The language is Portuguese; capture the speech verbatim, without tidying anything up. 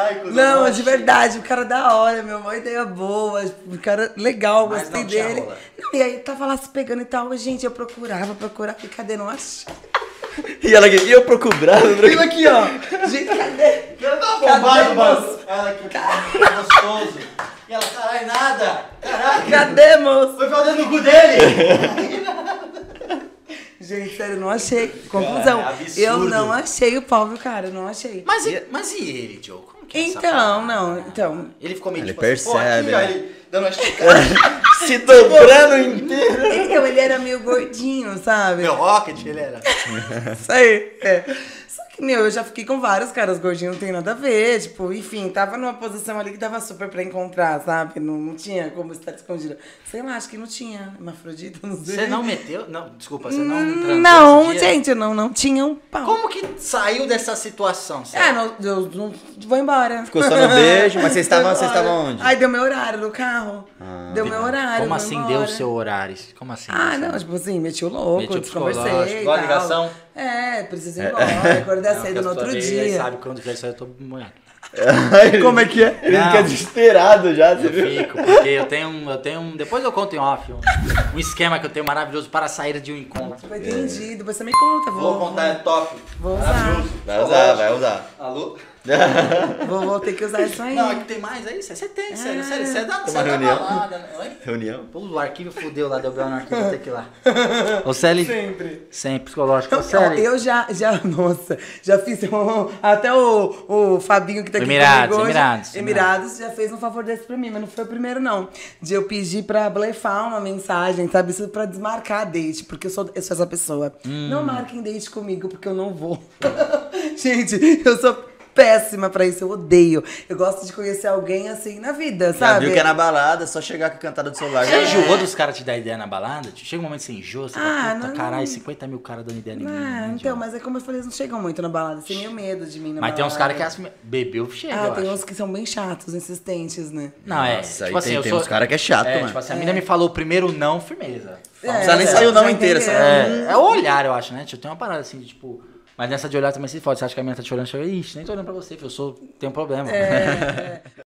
Ai, cuzão, Não, eu de achei. verdade, o cara da hora, meu, uma ideia boa, o cara legal, Mas gostei não tinha dele. rola. Não, e aí tava lá se pegando e tal, gente, eu procurava, procurava, e cadê? Não achei. E ela e eu procurava, eu Viu aqui, ó. Gente, cadê? Quero dar uma Cadê, bombada, moço? mano. Ela aqui, que gostoso. E ela, caralho, nada. Caralho. Cadê, moço? Foi pra dentro do cu dele. Gente, sério, não achei. Conclusão, Cara, é absurdo. eu não achei o pau, viu, cara? Não achei. Mas e, mas e ele, Joe? Como que é essa Então, parada? não, então. Ele ficou meio Ele tipo assim, pô, percebe, aqui, ó, né? ele dando uma esticada. se dobrando inteiro. Então, ele era meio gordinho, sabe? Meu Rocket, ele era. Isso aí, é. Só que, meu, eu já fiquei com vários caras gordinhos, não tem nada a ver. Tipo, enfim, tava numa posição ali que dava super pra encontrar, sabe? Não, não tinha como estar escondida. Sei lá, acho que não tinha. Hermafrodita, não sei. Você não meteu? Não, desculpa, você não transou Não, esse dia? gente, não, não tinha um pau. Como que saiu dessa situação? É, sério? não, eu não vou embora. Ficou só no beijo, mas vocês Vou estavam, vocês embora. estavam onde? Ai, deu meu horário no carro. deu meu horário. Como vou assim embora. deu o seu horário? Como assim? Ah, Você- não, tipo assim, meti o louco, Meti o desconversei. psicológico, e igual a tal. ligação. É, preciso ir embora, acordar Não, cedo porque no a sua outro vez, dia. Sabe quando que isso aí eu tô molhado. Como é que é? Ele Não. fica desesperado já, você Eu viu? fico, porque eu tenho um. Eu tenho um. Depois eu conto em off um, um esquema que eu tenho maravilhoso para sair de um encontro. Foi entendido, depois você me conta. Vou, Vou contar, é top. Vou usar. Maravilhoso. Vai usar, vai usar. Alô? Vou, vou ter que usar isso aí. Não, é que tem mais aí. Você tem, sério, sério. Você é da, Tem você é uma da reunião. balada, né? Oi? Reunião? Pô, o arquivo fudeu lá, deu B O no arquivo, vou ter que ir lá. Ô, Celi. Sempre. Sempre, psicológico. Ô, Ó, Celi. eu já, já, nossa, já fiz um, até o, o Fabinho que tá aqui Emirados, comigo hoje, Emirados, Emirados, já fez um favor desse pra mim, mas não foi o primeiro não, de eu pedir pra blefar uma mensagem, sabe, isso pra desmarcar a date, porque eu sou, eu sou essa pessoa. Hum. Não marquem date comigo, porque eu não vou. Gente, eu sou péssima pra isso, eu odeio. Eu gosto de conhecer alguém assim na vida, Já sabe? viu que é na balada, só chegar com a cantada do celular. Você já- enjoou dos caras te dar ideia na balada? Chega um momento que você enjoa, você Ah, fala, puta, não. caralho, cinquenta mil caras dando ideia em mim. Ah, né, então, idiota? mas é como eu falei, eles não chegam muito na balada, você tem meio medo de mim na Mas balada. tem uns caras que assim, bebeu, chega, Ah, eu tem acho. uns que são bem chatos, insistentes, né? Não, é. Nossa, tipo aí tem- assim, eu tem sou... uns cara que é chato, é, mano. Tipo assim, a mina me falou primeiro não, firmeza. É, Não precisa nem é, sair o não já inteiro, entendeu. sabe? É, é o olhar, eu acho, né? Tipo, tem uma parada assim de tipo. Mas nessa de olhar também se fode. Você acha que a mina tá te olhando, chega, ixi, nem tô olhando pra você, filho. Eu sou. Tenho um problema. É, é.